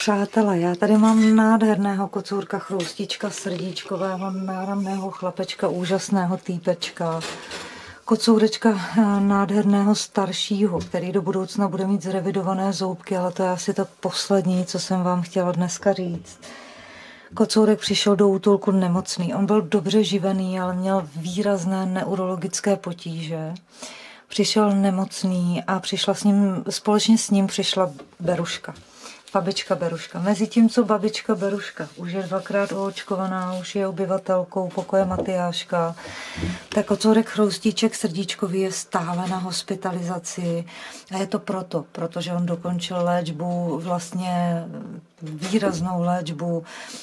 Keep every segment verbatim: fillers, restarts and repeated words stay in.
Přátelé, já tady mám nádherného kocůrka, chroustička srdíčkového, náramného chlapečka, úžasného týpečka, kocůrečka nádherného staršího, který do budoucna bude mít zrevidované zoubky, ale to je asi to poslední, co jsem vám chtěla dneska říct. Kocourek přišel do útulku nemocný. On byl dobře živený, ale měl výrazné neurologické potíže. Přišel nemocný a přišla s ním, společně s ním přišla Beruška. Babička Beruška. Mezi tím, co babička Beruška už je dvakrát oočkovaná, už je obyvatelkou pokoje Matyáška, tak kocourek chroustíček srdíčkový je stále na hospitalizaci. A je to proto, protože on dokončil léčbu, vlastně výraznou léčbu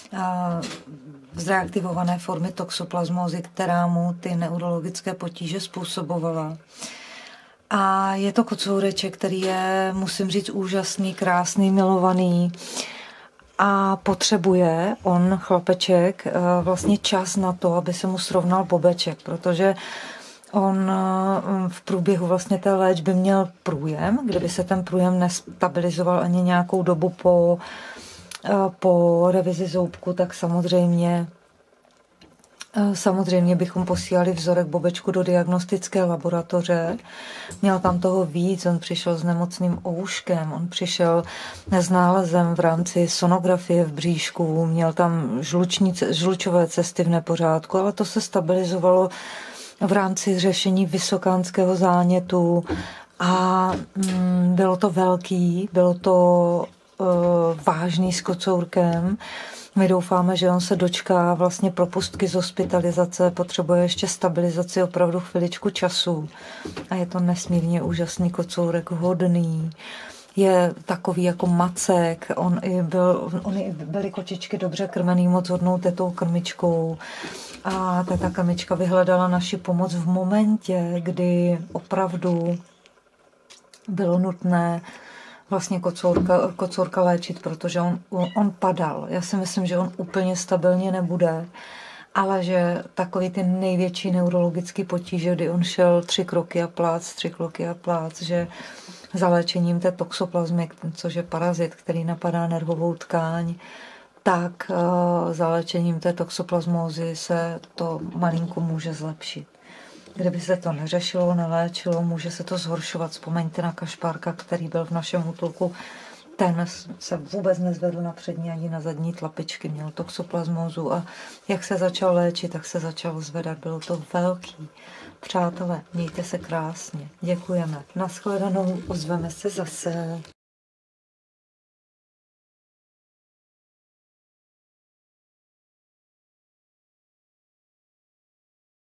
zreaktivované formy toxoplasmózy, která mu ty neurologické potíže způsobovala. A je to kocoureček, který je, musím říct, úžasný, krásný, milovaný a potřebuje on, chlapeček, vlastně čas na to, aby se mu srovnal bobeček, protože on v průběhu vlastně té léčby měl průjem, kdyby se ten průjem nestabilizoval ani nějakou dobu po, po revizi zoubku, tak samozřejmě Samozřejmě bychom posílali vzorek bobečku do diagnostické laboratoře. Měl tam toho víc, on přišel s nemocným ouškem, on přišel s nálezem v rámci sonografie v bříšku, měl tam žluční, žlučové cesty v nepořádku, ale to se stabilizovalo v rámci řešení vysokánského zánětu a mm, bylo to velký, bylo to uh, vážný s kocourkem. My doufáme, že on se dočká vlastně propustky z hospitalizace, potřebuje ještě stabilizaci opravdu chviličku času. A je to nesmírně úžasný kocourek, hodný. Je takový jako macek, on i byl, on i byly kočičky dobře krmený, moc hodnou tetou krmičkou. A teta krmička vyhledala naši pomoc v momentě, kdy opravdu bylo nutné vlastně kocourka, kocourka léčit, protože on, on padal. Já si myslím, že on úplně stabilně nebude, ale že takový ty největší neurologický potíže, kdy on šel tři kroky a plác, tři kroky a plác, že za léčením té toxoplazmy, což je parazit, který napadá nervovou tkáň, tak za léčením té toxoplasmózy se to malinko může zlepšit. Kdyby se to neřešilo, neléčilo, může se to zhoršovat. Vzpomeňte na Kašpárka, který byl v našem útulku. Ten se vůbec nezvedl na přední ani na zadní tlapičky, měl toxoplasmózu a jak se začal léčit, tak se začal zvedat. Bylo to velký. Přátelé, mějte se krásně. Děkujeme. Nashledanou, ozveme se zase.